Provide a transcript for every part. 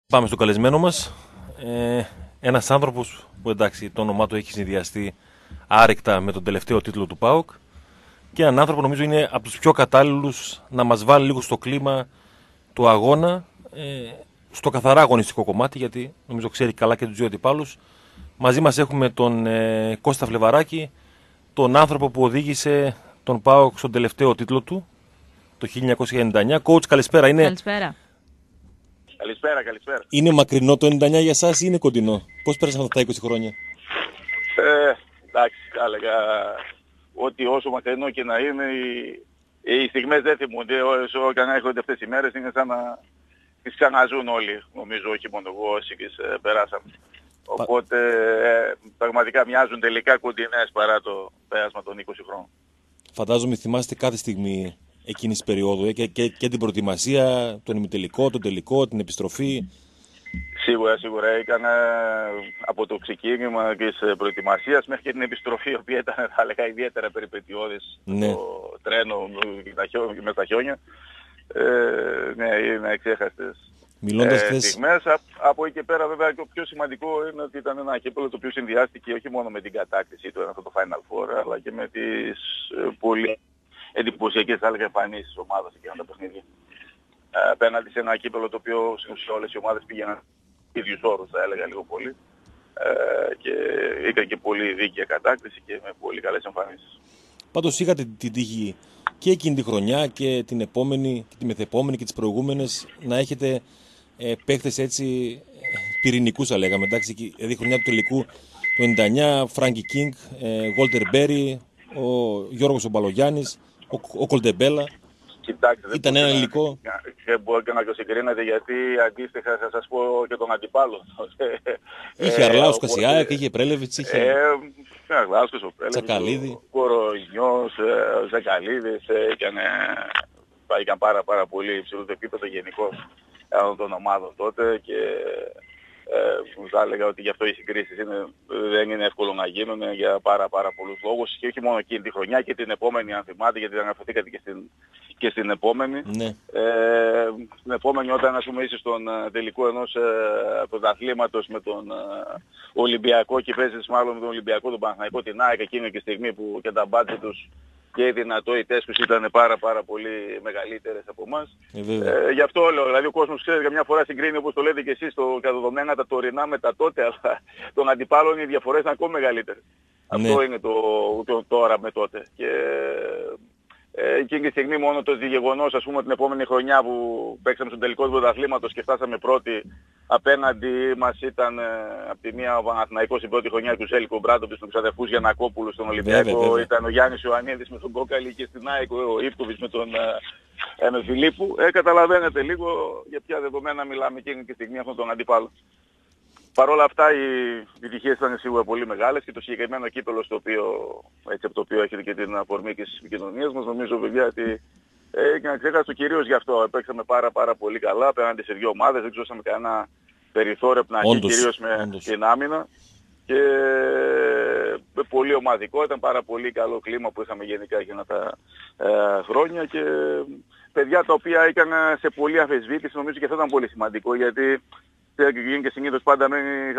Πάμε στο καλεσμένο μας. Ένας άνθρωπος που εντάξει το όνομά του έχει συνδυαστεί άρρηκτα με τον τελευταίο τίτλο του ΠΑΟΚ και έναν άνθρωπο νομίζω είναι από τους πιο κατάλληλους να μας βάλει λίγο στο κλίμα του αγώνα, στο καθαρά αγωνιστικό κομμάτι, γιατί νομίζω ξέρει καλά και τους δύο αντιπάλους. Μαζί μας έχουμε τον Κώστα Φλεβαράκη, τον άνθρωπο που οδήγησε τον ΠΑΟΚ στον τελευταίο τίτλο του το 1999. Coach, καλησπέρα. Καλησπέρα. Καλησπέρα. Είναι μακρινό το 99 για εσάς ή είναι κοντινό? Πώς πέρασαν αυτά τα 20 χρόνια? Εντάξει, θα έλεγα ότι όσο μακρινό και να είναι, οι στιγμές δεν θυμούνται. Όσο και αν έρχονται αυτές οι μέρες είναι σαν να τις ξαναζούν όλοι. Νομίζω όχι μόνο εγώ, όσοι τις περάσαμε. Οπότε πραγματικά μοιάζουν τελικά κοντινές παρά το πέρασμα των 20 χρόνων. Φαντάζομαι θυμάστε κάθε στιγμή εκείνης της περίοδου και την προετοιμασία, τον ημιτελικό, τον τελικό, την επιστροφή. Σίγουρα έκανε από το ξεκίνημα της προετοιμασίας μέχρι και την επιστροφή, η οποία ήταν, θα έλεγα, ιδιαίτερα περιπετειώδης. Ναι. Το τρένο με τα χιόνια. Ναι, είναι εξέχαστες στιγμές. Από εκεί και πέρα βέβαια το πιο σημαντικό είναι ότι ήταν ένα κύπελλο το οποίο συνδυάστηκε όχι μόνο με την κατάκτηση του αυτό το Final Four, αλλά και με τις πολύ εντυπωσιακές, θα έλεγα, εμφανίσεις της ομάδας εκείνα τα παιχνίδια. Απέναντι σε ένα κύπελλο το οποίο σε όλες οι ομάδες πήγαιναν ίδιους όρους, θα έλεγα λίγο πολύ. Και ήταν και πολύ δίκαια κατάκτηση και με πολύ καλές εμφανίσεις. Πάντως είχατε την τύχη και εκείνη τη χρονιά και την επόμενη και τη μεθεπόμενη και τις προηγούμενες να έχετε παίχτες έτσι πυρηνικούς, θα λέγαμε. Εντάξει, δηλαδή η χρονιά του τελικού το 99, Φράνκι Κίνγκ, Γόλτερ Μπέρι, ο Γιώργος ο Μπαλογιάννης, ο Κολτεμπέλα. Κοιτάξτε, ήταν ένα υλικό. Δεν μπορεί και να το συγκρίνετε, γιατί αντίστοιχα θα σας πω και τον αντιπάλο. Είχε Αρλάουσκα Σιάεκ, είχε Πρέλεβιτς, είχε Αρλάουσκας, ο Πρέλεβιτς, Τσακαλίδη, Κορονιός, Ζακαλίδης, ήταν πάρα πολύ υψηλό το επίπεδο γενικώς των ομάδων τότε και θα έλεγα ότι γι' αυτό οι συγκρίσεις δεν είναι εύκολο να γίνουν για πάρα πολλούς λόγους, και όχι μόνο εκείνη τη χρονιά και την επόμενη, αν θυμάται, γιατί αναφερθήκατε και στην επόμενη. Ναι. Στην επόμενη, όταν είσαι στον τελικό ενός πρωταθλήματος με τον Ολυμπιακό και παίζεις μάλλον με τον Ολυμπιακό, τον Παναθηναϊκό, την ΑΕΚ, εκείνη τη στιγμή που και τα μπάτζετ τους και οι δυνατότητες τους ήταν πάρα πολύ μεγαλύτερες από εμάς. Γι' αυτό λέω, δηλαδή ο κόσμος ξέρει καμιά φορά συγκρίνει, όπως το λέτε και εσείς, τα δεδομένα τα τωρινά με τα τότε, αλλά των αντιπάλων οι διαφορές είναι ακόμη μεγαλύτερες. Ναι. Αυτό είναι το τώρα με τότε. Και εκείνη τη στιγμή μόνο το γεγονός, ας πούμε, την επόμενη χρονιά που παίξαμε στον τελικό του πρωταθλήματος και φτάσαμε πρώτοι, απέναντι μας ήταν από τη μία ο Παναθηναϊκός η πρώτη χρονιά του Σέλικο Μπράντοβιτς, του ξαδερφούς Γιαννακόπουλου στον Ολυμπιακό, βέβαια. Ήταν ο Γιάννης Ιωαννίδης με τον Κόκαλη και στην ΑΕΚ ο Ιβκοβιτς με τον Φιλίππου. Καταλαβαίνετε λίγο για ποια δεδομένα μιλάμε εκείνη τη στιγμή αυτών των αντιπάλων. Παρ' όλα αυτά οι επιτυχίες ήταν σίγουρα πολύ μεγάλες και το συγκεκριμένο κύπελλο από το οποίο έχετε και την αφορμή και στις επικοινωνίες μας, νομίζω παιδιά ότι και να ξέχασω κυρίως γι' αυτό. Παίξαμε πάρα πολύ καλά απέναντι σε δύο ομάδες, δεν ξέσαμε κανένα περιθώριο από την αρχή, κυρίως με την άμυνα, και πολύ ομαδικό, ήταν πάρα πολύ καλό κλίμα που είχαμε γενικά εκείνα τα χρόνια, και παιδιά τα οποία έκανα σε πολλή αμφισβήτηση, νομίζω και αυτό ήταν πολύ σημαντικό, γιατί και συνήθως πάντα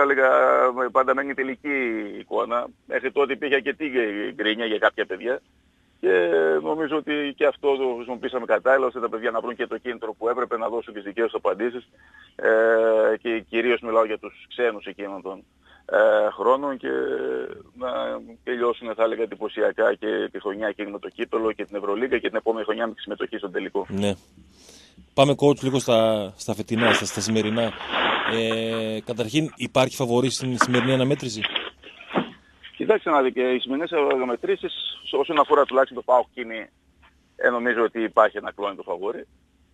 μένει τελική εικόνα. Μέχρι τότε υπήρχε αρκετή γκρίνια για κάποια παιδιά και νομίζω ότι και αυτό το χρησιμοποίησαμε κατάλληλα, ώστε τα παιδιά να βρουν και το κίνητρο που έπρεπε να δώσουν τις δικές τους απαντήσεις, και κυρίως μιλάω για τους ξένους εκείνων των χρόνων, και να τελειώσουν, θα έλεγα, εντυπωσιακά και τη χρονιά εκείνη με το κύπελλο και την Ευρωλίγκα και την επόμενη χρονιά με τη συμμετοχή στον τελικό. Ναι. Πάμε coach λίγο στα φετινά, στα σημερινά. Καταρχήν, υπάρχει φαβορί στην σημερινή αναμέτρηση? Κοιτάξτε να δείτε, οι σημερινές αναμετρήσεις, όσον αφορά τουλάχιστον το ΠΑΟΚ, νομίζω ότι υπάρχει ένα κλόνι το φαβορί.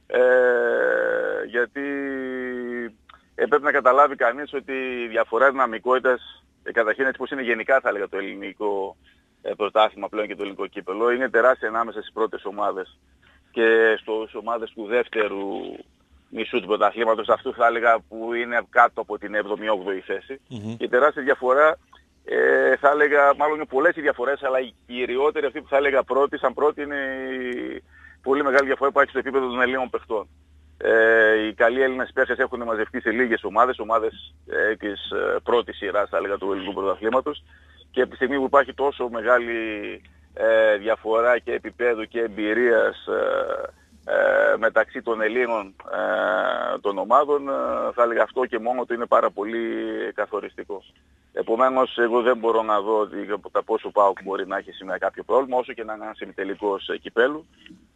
Γιατί πρέπει να καταλάβει κανείς ότι η διαφορά δυναμικότητας, καταρχήν έτσι πως είναι γενικά, θα έλεγα, το ελληνικό πρωτάθλημα πλέον και το ελληνικό κύπελλο, είναι τεράστια ανάμεσα στις πρώτες ομάδες και στις ομάδες του δεύτερου μισού του πρωταθλήματος, αυτού θα έλεγα που είναι κάτω από την 7η-8η θέση. Και τεράστια διαφορά, θα έλεγα, μάλλον είναι πολλές οι διαφορές, αλλά η κυριότερη αυτή που θα έλεγα πρώτη, σαν πρώτη, είναι η πολύ μεγάλη διαφορά που υπάρχει στο επίπεδο των Ελλήνων παιχτών. Οι καλοί Έλληνες παίχτες έχουν μαζευτεί σε λίγες ομάδες της πρώτης σειράς, θα έλεγα, του ελληνικού πρωταθλήματος, και από τη στιγμή που υπάρχει τόσο μεγάλη διαφορά και επίπεδου και εμπειρίας μεταξύ των Ελλήνων των ομάδων, θα έλεγα αυτό και μόνο του είναι πάρα πολύ καθοριστικό. Επομένως, εγώ δεν μπορώ να δω ότι τα πόσο ΠΑΟΚ μπορεί να έχει σήμερα κάποιο πρόβλημα, όσο και να είναι ένας ημιτελικός κυπέλου.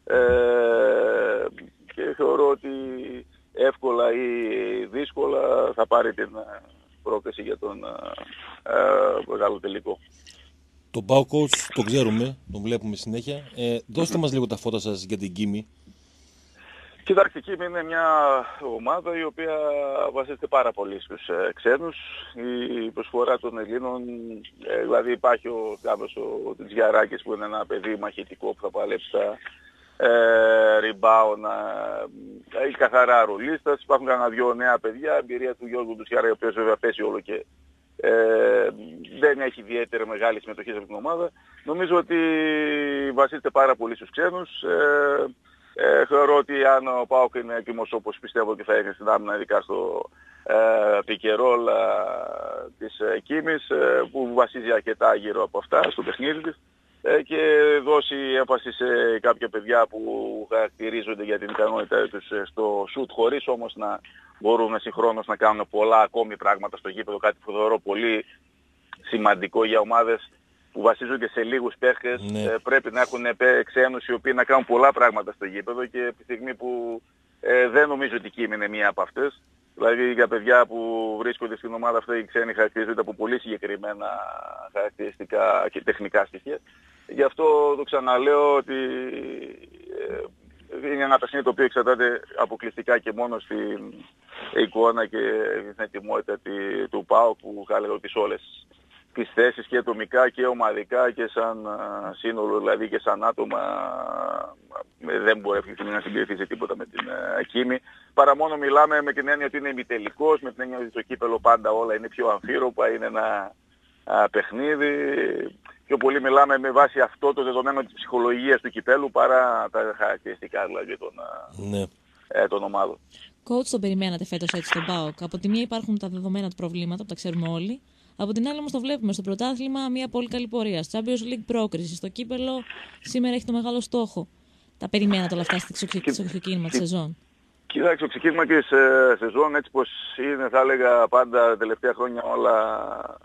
Και θεωρώ ότι εύκολα ή δύσκολα θα πάρει την πρόκριση για τον μεγάλο τελικό. Τον ΠΑΟΚ τον ξέρουμε, τον βλέπουμε συνέχεια. Δώστε μας λίγο τα φώτα σας για την Κίμη. Κοιτάξτε, η Κίμη είναι μια ομάδα η οποία βασίζεται πάρα πολύ στους ξένους. Η προσφορά των Ελλήνων, δηλαδή υπάρχει ο Τζιαράκης που είναι ένα παιδί μαχητικό που θα παλέψει τα rebound, έχει καθαρά ρολίστας. Υπάρχουν κανένα δυο νέα παιδιά, εμπειρία του Γιώργου Ντουσιάρα, ο οποίος βέβαια πέσει όλο και δεν έχει ιδιαίτερη μεγάλη συμμετοχή σε αυτήν την ομάδα. Νομίζω ότι βασίζεται πάρα πολύ στους ξένους. Θεωρώ ότι αν ο ΠΑΟΚ είναι έτοιμος, όπως πιστεύω ότι θα είναι στην άμυνα, ειδικά στο πικερόλ της Κίμης, που βασίζει αρκετά γύρω από αυτά στο παιχνίδι της, και δώσει έμφαση σε κάποια παιδιά που χαρακτηρίζονται για την ικανότητα τους στο σουτ, χωρίς όμως να μπορούν συγχρόνως να κάνουν πολλά ακόμη πράγματα στο γήπεδο, κάτι που θεωρώ πολύ σημαντικό για ομάδες που βασίζονται σε λίγους παίχτες. Πρέπει να έχουν ξένους οι οποίοι να κάνουν πολλά πράγματα στο γήπεδο, και από τη στιγμή που δεν νομίζω ότι η Κίμη είναι μία από αυτές. Δηλαδή για παιδιά που βρίσκονται στην ομάδα αυτή, οι ξένοι χαρακτηρίζονται από πολύ συγκεκριμένα χαρακτηριστικά και τεχνικά στοιχεία. Γι' αυτό το ξαναλέω ότι είναι ένα παιχνίδι το οποίο εξαρτάται αποκλειστικά και μόνο στην εικόνα και στην ετοιμότητα του ΠΑΟΚ, που θα έλεγα ότι σε όλες τις θέσεις και ατομικά και ομαδικά και σαν σύνολο, δηλαδή και σαν άτομα, δεν μπορεί να συγκριθεί σε τίποτα με την Κίμη. Παρά μόνο μιλάμε με την έννοια ότι είναι ημιτελικός, με την έννοια ότι στο κύπελο πάντα όλα είναι πιο αμφίροπα, είναι ένα παιχνίδι. Πιο πολύ μιλάμε με βάση αυτό το δεδομένο της ψυχολογίας του κυπέλου παρά τα χαρακτηριστικά δηλαδή των ομάδων. Coach, τον περιμένατε φέτος έτσι τον ΠΑΟΚ? Από τη μία υπάρχουν τα δεδομένα του προβλήματα που τα ξέρουμε όλοι. Από την άλλη όμως το βλέπουμε στο πρωτάθλημα μια πολύ καλή πορεία. Στο Champions League πρόκριση. Στο κύπελο σήμερα έχει το μεγάλο στόχο. Τα περιμένατε όλα αυτά στο ξεκίνημα της σεζόν? Κοιτάξτε, το ξεκίνημα της σεζόν, έτσι πως είναι, θα έλεγα πάντα τα τελευταία χρόνια όλα,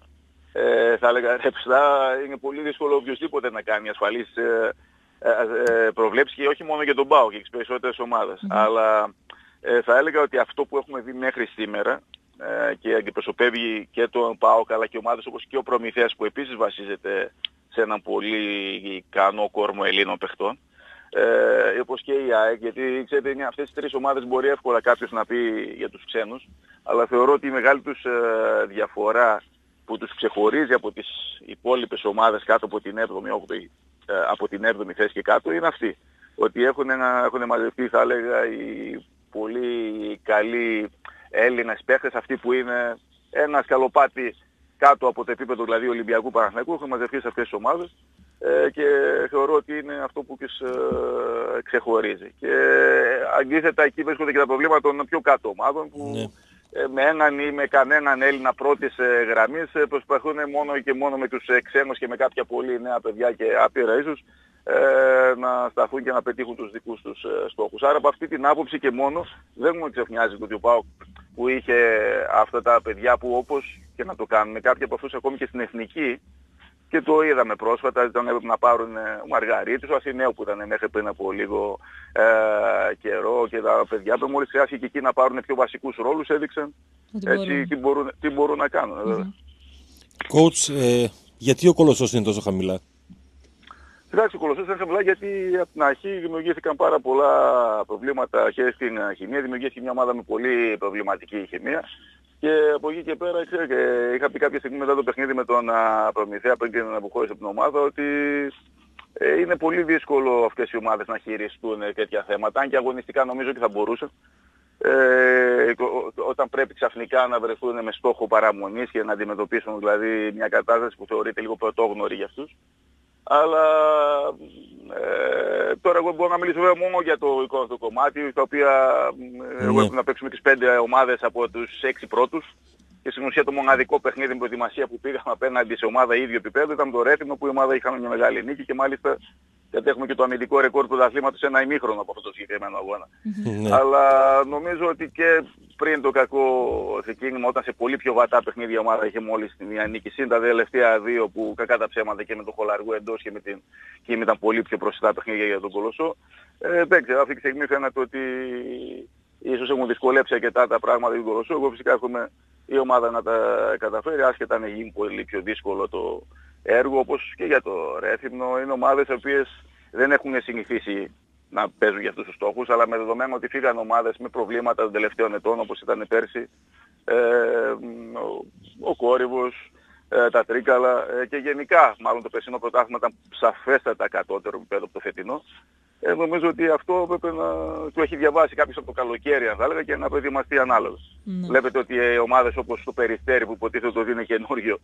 θα έλεγα ρευστά, είναι πολύ δύσκολο οποιοσδήποτε να κάνει ασφαλείς προβλέψεις, και όχι μόνο για τον ΠΑΟΚ και τις περισσότερες ομάδες. Αλλά θα έλεγα ότι αυτό που έχουμε δει μέχρι σήμερα και αντιπροσωπεύει και τον ΠΑΟΚ αλλά και ομάδες όπως και ο Προμηθέας, που επίσης βασίζεται σε έναν πολύ ικανό κόρμο Ελλήνων παιχτών, όπως και η ΑΕΚ, γιατί ξέρετε είναι αυτές τις τρεις ομάδες μπορεί εύκολα κάποιος να πει για τους ξένους, αλλά θεωρώ ότι η μεγάλη τους διαφορά που τους ξεχωρίζει από τις υπόλοιπες ομάδες κάτω από την 7η, από την 7η θέση και κάτω, είναι αυτή. Ότι έχουν μαζευτεί, θα έλεγα, οι πολύ καλοί Έλληνες παίχτες, αυτοί που είναι ένα σκαλοπάτι κάτω από το επίπεδο δηλαδή Ολυμπιακού Παναθηναϊκού, έχουν μαζευτεί σε αυτές τις ομάδες, και θεωρώ ότι είναι αυτό που τις ξεχωρίζει. Και αντίθετα εκεί βρίσκονται και τα προβλήματα των πιο κάτω ομάδων που με έναν ή με κανέναν Έλληνα πρώτης γραμμής προσπαθούν μόνο και μόνο με τους ξένους και με κάποια πολύ νέα παιδιά και άπειρα ίσως να σταθούν και να πετύχουν τους δικούς τους στόχους. Άρα από αυτή την άποψη και μόνο δεν μου εξεφνιάζει το ότι ο ΠΑΟΚ που είχε αυτά τα παιδιά που όπως και να το κάνουν, κάποιοι από αυτούς ακόμη και στην εθνική, και το είδαμε πρόσφατα, ήταν έπρεπε να πάρουν ο Μαργαρίτης, ο Ασυνέου που ήταν μέχρι πριν από λίγο καιρό, και τα παιδιά που μόλις χρειάστηκε και εκεί να πάρουν πιο βασικούς ρόλους, έδειξαν έτσι τι μπορούν να κάνουν. Βέβαια. Coach, γιατί ο Κολοσσός είναι τόσο χαμηλά? Κοιτάξτε, ο Κολοσσός ήταν χαμηλά γιατί από την αρχή δημιουργήθηκαν πάρα πολλά προβλήματα και στην χημεία, δημιουργήθηκε μια ομάδα με πολύ προβληματική χημεία. Και από εκεί και πέρα, είχα πει κάποια στιγμή μετά το παιχνίδι με τον Προμηθέα πριν την αποχώρηση από την ομάδα, ότι είναι πολύ δύσκολο αυτές οι ομάδες να χειριστούν τέτοια θέματα, αν και αγωνιστικά νομίζω ότι θα μπορούσαν. Όταν πρέπει ξαφνικά να βρεθούν με στόχο παραμονής και να αντιμετωπίσουν δηλαδή μια κατάσταση που θεωρείται λίγο πρωτόγνωρη για αυτούς. Αλλά τώρα εγώ μπορώ να μιλήσω βέβαια μόνο για το εικόνο κομμάτι, τα οποία εγώ έχω να παίξουμε τις 5 ομάδες από τους 6 πρώτους. Και στην ουσία το μοναδικό παιχνίδι με προετοιμασία που πήγαμε απέναντι σε ομάδα ίδιο επίπεδο ήταν το Ρέθυμνο, που η ομάδα είχαμε μια μεγάλη νίκη και μάλιστα γιατί έχουμε και το αμυντικό ρεκόρ του πρωταθλήματος σε ένα ημίχρονο από αυτό το συγκεκριμένο αγώνα. Αλλά νομίζω ότι και πριν το κακό ξεκίνημα, όταν σε πολύ πιο βατά παιχνίδια η ομάδα είχε μόλις μια νίκη, συν τα τελευταία 2 που κακά τα ψέματα και με τον Χολαργού εντός και ήταν πολύ πιο προσιτά παιχνίδια για τον Κολοσσό. Δεν ξέρω, αυτή τη στιγμή φαίνεται ότι ίσως έχουν δυσκολέψει αρκετά τα πράγματα για τον Κολοσσό. Εγώ φυσικά έχουμε η ομάδα να τα καταφέρει, άσχετα αν γίνει πολύ πιο δύσκολο το έργο, όπως και για το Ρέθυμνο. Είναι ομάδες οι οποίες δεν έχουν συνηθίσει να παίζουν για αυτούς τους στόχους, αλλά με δεδομένο ότι φύγαν ομάδες με προβλήματα των τελευταίων ετών, όπως ήταν πέρσι, ο Κόρυβος, τα Τρίκαλα και γενικά μάλλον το περσινό πρωτάθλημα ήταν σαφέστατα κατώτερο επίπεδο από το φετινό. Νομίζω ότι αυτό πρέπει να του έχει διαβάσει κάποιος από το καλοκαίρι, αν θα έλεγα, και να προετοιμαστεί ανάλογα. Βλέπετε ότι ομάδες όπως το Περιστέρι, που υποτίθεται ότι είναι καινούριο,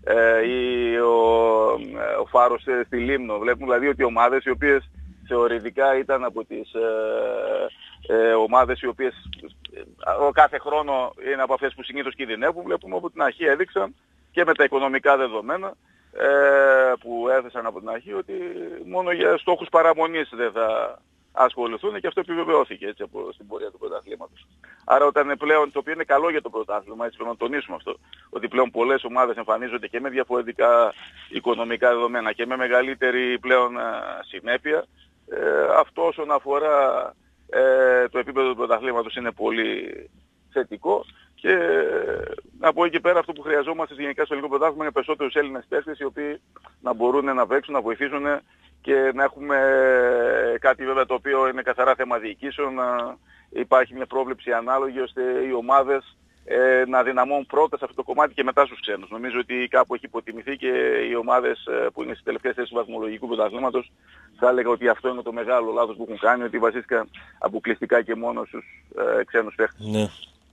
ή ο Φάρος στη Λίμνο, βλέπουμε δηλαδή ότι ομάδες οι οποίες θεωρητικά ήταν από τις ομάδες οι οποίες κάθε χρόνο είναι από αυτές που συνήθως κινδυνεύουν, βλέπουμε από την αρχή έδειξαν και με τα οικονομικά δεδομένα που έθεσαν από την αρχή ότι μόνο για στόχους παραμονής δεν θα ασχοληθούν, και αυτό επιβεβαιώθηκε έτσι στην πορεία του πρωταθλήματος. Άρα όταν πλέον, το οποίο είναι καλό για το πρωτάθλημα, έτσι πρέπει να τονίσουμε αυτό, ότι πλέον πολλές ομάδες εμφανίζονται και με διαφορετικά οικονομικά δεδομένα και με μεγαλύτερη πλέον συνέπεια, αυτό όσον αφορά το επίπεδο του πρωταθλήματος είναι πολύ θετικό. Και από εκεί πέρα αυτό που χρειαζόμαστε γενικά στο ελληνικό πρωτάθλημα είναι περισσότερους Έλληνες παίκτες οι οποίοι να μπορούν να παίξουν, να βοηθήσουν και να έχουμε κάτι βέβαια το οποίο είναι καθαρά θέμα διοικήσεων, να υπάρχει μια πρόβλεψη ανάλογη ώστε οι ομάδες να δυναμώνουν πρώτα σε αυτό το κομμάτι και μετά στους ξένους. Νομίζω ότι κάπου έχει υποτιμηθεί και οι ομάδες που είναι στις τελευταίες θέσεις του βαθμολογικού πρωταθλήματος θα έλεγα ότι αυτό είναι το μεγάλο λάθος που έχουν κάνει, ότι βασίστηκαν αποκλειστικά και μόνο στους ξένους παίκτες. Ναι.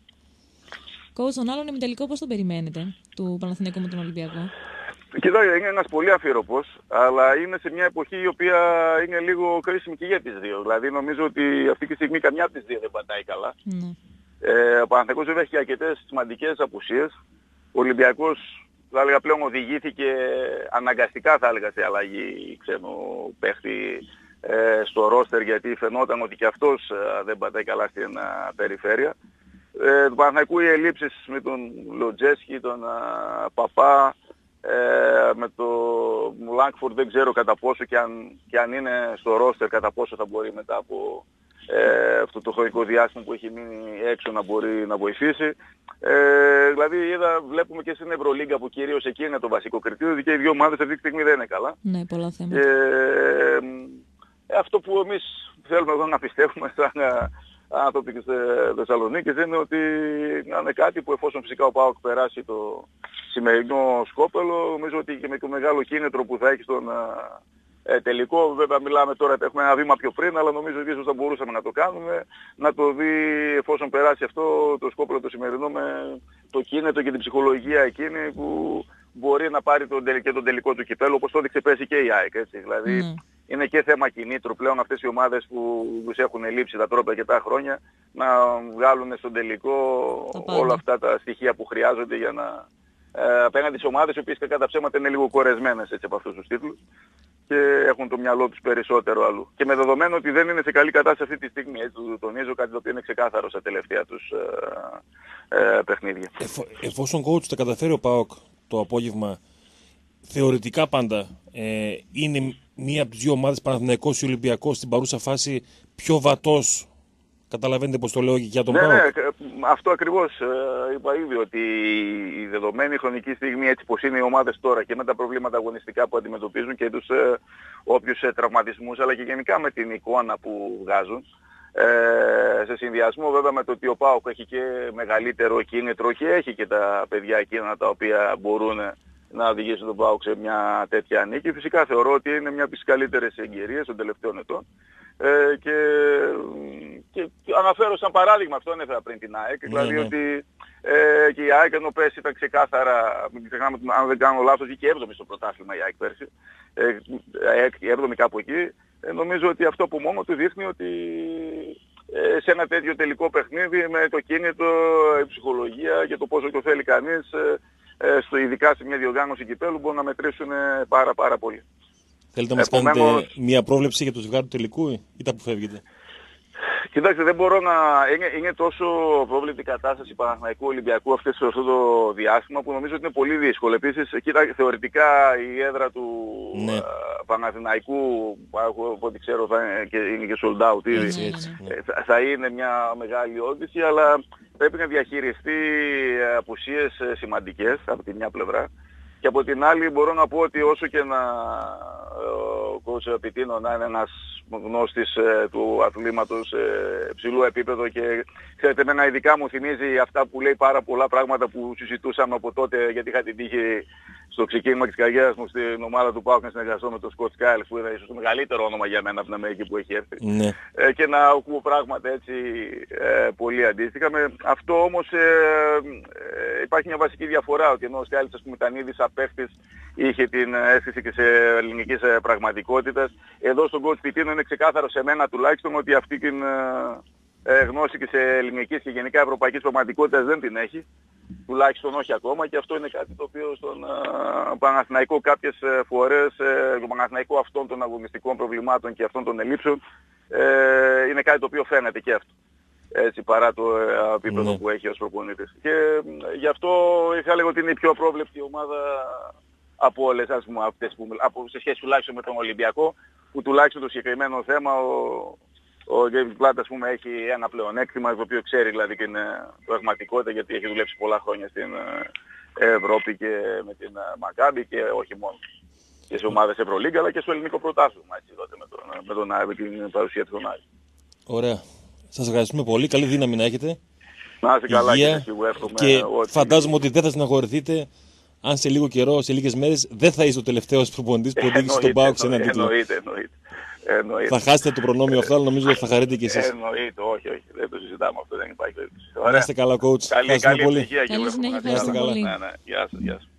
Coach, τον άλλον ημιτελικό πώς τον περιμένετε, του Παναθηναϊκού με τον Ολυμπιακό? Κοιτάξτε, είναι ένας πολύ αφιεροπός, αλλά είναι σε μια εποχή η οποία είναι λίγο κρίσιμη και για τις δύο. Δηλαδή νομίζω ότι αυτή τη στιγμή καμιά από τις δύο δεν πατάει καλά. Ο Παναθηναϊκός βέβαια έχει αρκετές σημαντικές απουσίες. Ο Ολυμπιακός θα έλεγα πλέον οδηγήθηκε αναγκαστικά, θα έλεγα, σε αλλαγή ξένου παίχτη στο ρόστερ, γιατί φαινόταν ότι και αυτός δεν πατάει καλά στην περιφέρεια. Του Παναθηναϊκού οι ελλείψεις με τον Λοτζέσκι, τον Παπά, με το Λάγκφορντ δεν ξέρω κατά πόσο και αν είναι στο ρόστερ κατά πόσο θα μπορεί μετά από αυτό το χρονικό διάστημα που έχει μείνει έξω να μπορεί να βοηθήσει. Δηλαδή βλέπουμε και στην Ευρωλίγκα που κυρίως εκεί είναι το βασικό κριτήριο και οι δύο ομάδες αυτή τη στιγμή δεν είναι καλά. Ναι, πολλά θέματα. Αυτό που εμείς θέλουμε εδώ να πιστεύουμε σαν άνθρωποι της Θεσσαλονίκης είναι ότι είναι κάτι που εφόσον φυσικά ο ΠΑΟΚ περάσει το σημερινό σκόπελο, νομίζω ότι και με το μεγάλο κίνητρο που θα έχει στον τελικό, βέβαια μιλάμε τώρα, έχουμε ένα βήμα πιο πριν, αλλά νομίζω ότι ίσως θα μπορούσαμε να το κάνουμε, να το δει εφόσον περάσει αυτό το σκόπελο το σημερινό με το κίνητρο και την ψυχολογία εκείνη που μπορεί να πάρει και τον τελικό του κυπέλλο, όπως το έδειξε πέρσι και η ΑΕΚ, έτσι. Δηλαδή είναι και θέμα κινήτρου πλέον αυτές οι ομάδες που τους έχουν λείψει τα τρόπια και τα χρόνια να βγάλουν στον τελικό όλα αυτά τα στοιχεία που χρειάζονται για να απέναντι σε ομάδες οι οποίες κατά ψέματα είναι λίγο κορεσμένες έτσι από αυτούς τους τίτλους και έχουν το μυαλό τους περισσότερο αλλού. Και με δεδομένο ότι δεν είναι σε καλή κατάσταση αυτή τη στιγμή, έτσι το τονίζω, κάτι το οποίο είναι ξεκάθαρο στα τελευταία τους παιχνίδια. Εφόσον coach τα καταφέρει ο ΠΑΟΚ το απόγευμα, θεωρητικά πάντα είναι μία από τις δύο ομάδες, Παναθηναϊκός ή Ολυμπιακός, στην παρούσα φάση πιο βατός. Καταλαβαίνετε πώς το λέω για τον ΠΑΟΚ. Ναι, αυτό ακριβώς είπα ήδη, ότι η δεδομένη χρονική στιγμή έτσι πως είναι οι ομάδες τώρα και με τα προβλήματα αγωνιστικά που αντιμετωπίζουν και τους όποιους τραυματισμούς αλλά και γενικά με την εικόνα που βγάζουν, σε συνδυασμό βέβαια με το ότι ο ΠΑΟΚ έχει και μεγαλύτερο κίνητρο και έχει και τα παιδιά εκείνα τα οποία μπορούν να οδηγήσουν τον ΠΑΟΚ σε μια τέτοια νίκη. Φυσικά θεωρώ ότι είναι μια από τις καλύτερες εγκαιρίες των τελευταίων ετών Και αναφέρω σαν παράδειγμα, αυτό ανέφερα πριν την ΑΕΚ, δηλαδή ότι και η ΑΕΚ ενώ πέρσι ήταν ξεκάθαρα, μην ξεχνάμε, αν δεν κάνω λάθος, βγήκε 7η στο πρωτάθλημα η ΑΕΚ πέρσι, η 7η κάπου εκεί, νομίζω ότι αυτό που μόνο του δείχνει ότι σε ένα τέτοιο τελικό παιχνίδι με το κίνητο, η ψυχολογία και το πόσο το θέλει κανείς, ειδικά σε μια διοργάνωση κυπέλλου, μπορούν να μετρήσουν πάρα πολύ. Θέλετε να μας κάνετε μια πρόβλεψη για το ζευγάρι του τελικού ή τα αποφεύγετε? Κοιτάξτε, δεν μπορώ να... Είναι τόσο πρόβλητη η κατάσταση Παναθηναϊκού Ολυμπιακού αυτό το διάστημα που νομίζω ότι είναι πολύ δύσκολο. Επίσης, θεωρητικά η έδρα του Παναθηναϊκού, από ό,τι ξέρω είναι και sold out ήδη, θα είναι μια μεγάλη όντιση, αλλά πρέπει να διαχειριστεί απουσίες σημαντικές από τη μια πλευρά. Και από την άλλη μπορώ να πω ότι όσο και να ο coach Πιτίνο να είναι ένας γνώστης του αθλήματος ψηλού επίπεδο και ξέρετε εμένα ειδικά μου θυμίζει αυτά που λέει πάρα πολλά πράγματα που συζητούσαμε από τότε, γιατί είχα την τύχη στο ξεκίνημα της καριέρας μου στην ομάδα του ΠΑΟΚ να συνεργαστώ με τον Σκοτ Σκάιλ που είναι ίσως το μεγαλύτερο όνομα για μένα από την Αμερική που έχει έρθει, και να ακούω πράγματα έτσι πολύ αντίστοιχα. Αυτό όμως υπάρχει μια βασική διαφορά, ότι ενώ ο Σκάιλ ας πούμε ήταν ήδη σαν παίχτης, είχε την αίσθηση και σε ελληνικής πραγματικότητας, εδώ στον coach Πιτίνο είναι ξεκάθαρο σε μένα τουλάχιστον ότι αυτή την γνώση και σε ελληνικής και γενικά ευρωπαϊκής πραγματικότητας δεν την έχει, τουλάχιστον όχι ακόμα, και αυτό είναι κάτι το οποίο στον Παναθηναϊκό κάποιες φορές, το Παναθηναϊκό αυτών των αγωνιστικών προβλημάτων και αυτών των ελλείψεων, είναι κάτι το οποίο φαίνεται και αυτό, έτσι, παρά το επίπεδο που έχει ως προπονητής. Και γι' αυτό είχα λέγω ότι είναι η πιο απρόβλεπτη ομάδα από όλες, ας πούμε, αυτές σε σχέση τουλάχιστον με τον Ολυμπιακό, που τουλάχιστον το συγκεκριμένο θέμα ο David Platt, ας πούμε, έχει ένα πλεονέκτημα, το οποίο ξέρει δηλαδή και είναι πραγματικότητα, γιατί έχει δουλέψει πολλά χρόνια στην Ευρώπη και με την Μακάμπι και όχι μόνο. Και σε ομάδες Ευρωλίγκα, αλλά και στο ελληνικό πρωτάθλημα, έτσι, τότε με την παρουσία του Άρη. Ωραία. Σας ευχαριστούμε πολύ. Καλή δύναμη να έχετε. Να είστε καλά και εσύ, εύχομαι. Και φαντάζομαι ότι δεν θα συναγορηθείτε αν σε λίγο καιρό, σε λίγες μέρες, δεν θα είσαι ο τελευταίος προπονητής που οδήγησε τον ΠΑΟΚ σε έναν τίτλο. Εννοείται. Θα χάσετε το προνόμιο αυτό, αλλά νομίζω ότι θα χαρείτε και εσείς. Εννοείται, όχι, δεν το συζητάμε αυτό, δεν υπάρχει περίπτωση. Να είστε καλά, coach. Καλή πολύ. επιτυχία και καλή συνέχεια, ευχαριστούμε. πολύ. Γεια σας.